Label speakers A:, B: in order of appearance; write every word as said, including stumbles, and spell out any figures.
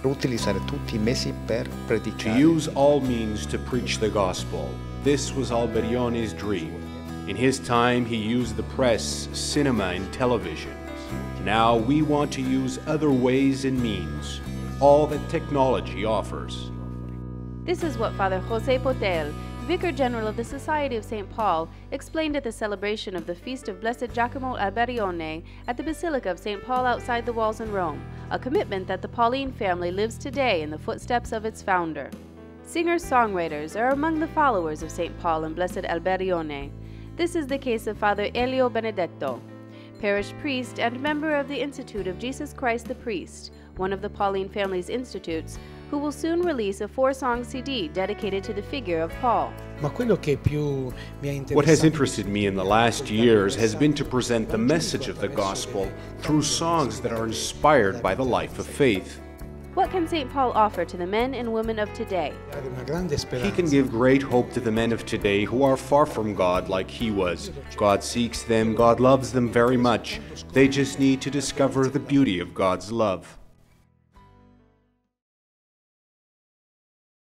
A: utilizzare tutti i mezzi per
B: To
A: predicare.
B: use all means to preach the gospel. This was Alberione's dream. In his time, he used the press, cinema, and television. Now we want to use other ways and means, all that technology offers.
C: This is what Father José Potel, Vicar General of the Society of Saint Paul, explained at the celebration of the Feast of Blessed Giacomo Alberione at the Basilica of Saint Paul outside the walls in Rome, a commitment that the Pauline family lives today in the footsteps of its founder. Singers-songwriters are among the followers of Saint Paul and Blessed Alberione. This is the case of Father Elio Benedetto, parish priest and member of the Institute of Jesus Christ the Priest, one of the Pauline family's institutes, who will soon release a four-song C D dedicated to the figure of Paul.
B: What has interested me in the last years has been to present the message of the gospel through songs that are inspired by the life of faith.
C: What can Saint Paul offer to the men and women of today?
B: He can give great hope to the men of today who are far from God like he was. God seeks them, God loves them very much. They just need to discover the beauty of God's love.